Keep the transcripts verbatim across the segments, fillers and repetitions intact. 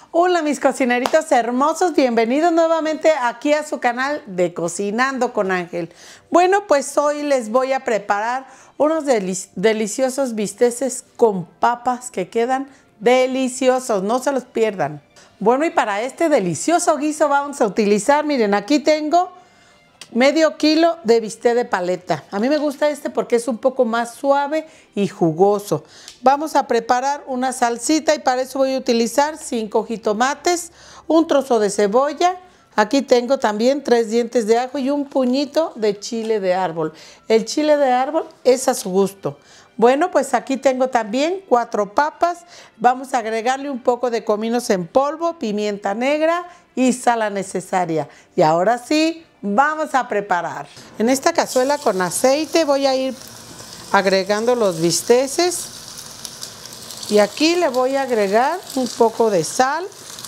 Hola mis cocineritos hermosos, bienvenidos nuevamente aquí a su canal de Cocinando con Ángel. Bueno, pues hoy les voy a preparar unos delic deliciosos bisteces con papas que quedan deliciosos, no se los pierdan. Bueno, y para este delicioso guiso vamos a utilizar, miren, aquí tengo medio kilo de bistec de paleta. A mí me gusta este porque es un poco más suave y jugoso. Vamos a preparar una salsita y para eso voy a utilizar cinco jitomates, un trozo de cebolla. Aquí tengo también tres dientes de ajo y un puñito de chile de árbol. El chile de árbol es a su gusto. Bueno, pues aquí tengo también cuatro papas. Vamos a agregarle un poco de cominos en polvo, pimienta negra y sal necesaria. Y ahora sí, vamos a preparar. En esta cazuela con aceite voy a ir agregando los bisteces. Y aquí le voy a agregar un poco de sal.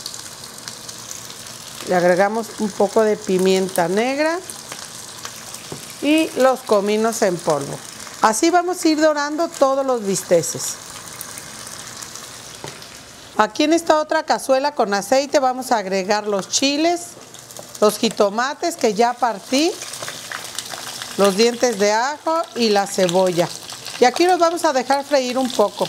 Le agregamos un poco de pimienta negra y los cominos en polvo. Así vamos a ir dorando todos los bisteces. Aquí en esta otra cazuela con aceite vamos a agregar los chiles, los jitomates que ya partí, los dientes de ajo y la cebolla. Y aquí los vamos a dejar freír un poco.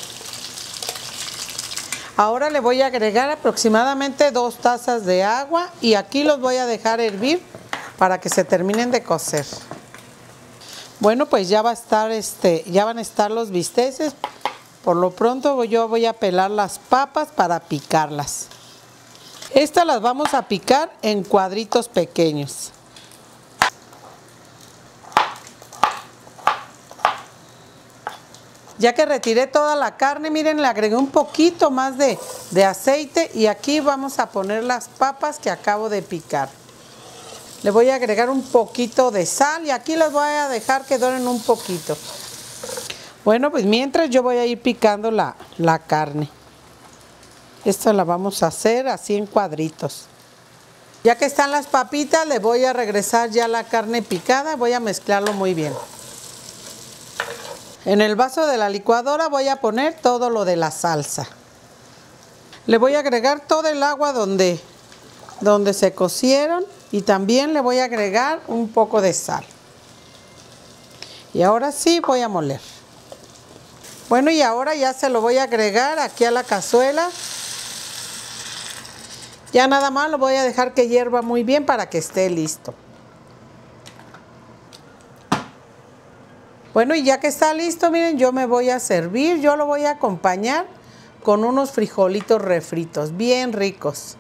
Ahora le voy a agregar aproximadamente dos tazas de agua y aquí los voy a dejar hervir para que se terminen de cocer. Bueno, pues ya va a estar este, ya van a estar los bisteces. Por lo pronto yo voy a pelar las papas para picarlas. Estas las vamos a picar en cuadritos pequeños. Ya que retiré toda la carne, miren, le agregué un poquito más de, de aceite y aquí vamos a poner las papas que acabo de picar. Le voy a agregar un poquito de sal y aquí las voy a dejar que doren un poquito. Bueno, pues mientras yo voy a ir picando la, la carne. Esto la vamos a hacer así en cuadritos. Ya que están las papitas, le voy a regresar ya la carne picada. Voy a mezclarlo muy bien. En el vaso de la licuadora voy a poner todo lo de la salsa. Le voy a agregar todo el agua donde, donde se cocieron y también le voy a agregar un poco de sal. Y ahora sí voy a moler. Bueno, y ahora ya se lo voy a agregar aquí a la cazuela. Ya nada más lo voy a dejar que hierva muy bien para que esté listo. Bueno, y ya que está listo, miren, yo me voy a servir. Yo lo voy a acompañar con unos frijolitos refritos, bien ricos.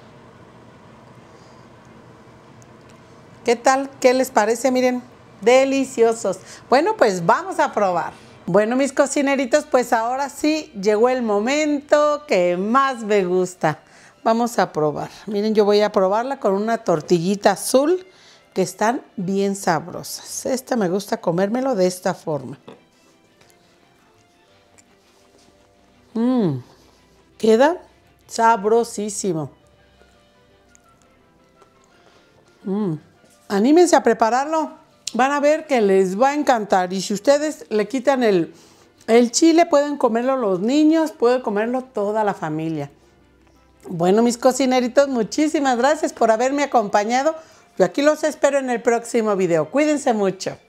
¿Qué tal? ¿Qué les parece? Miren, deliciosos. Bueno, pues vamos a probar. Bueno, mis cocineritos, pues ahora sí llegó el momento que más me gusta. Vamos a probar. Miren, yo voy a probarla con una tortillita azul que están bien sabrosas. Esta me gusta comérmelo de esta forma. Mmm, queda sabrosísimo. Mmm, anímense a prepararlo. Van a ver que les va a encantar. Y si ustedes le quitan el, el chile, pueden comerlo los niños, puede comerlo toda la familia. Bueno, mis cocineritos, muchísimas gracias por haberme acompañado. Yo aquí los espero en el próximo video. Cuídense mucho.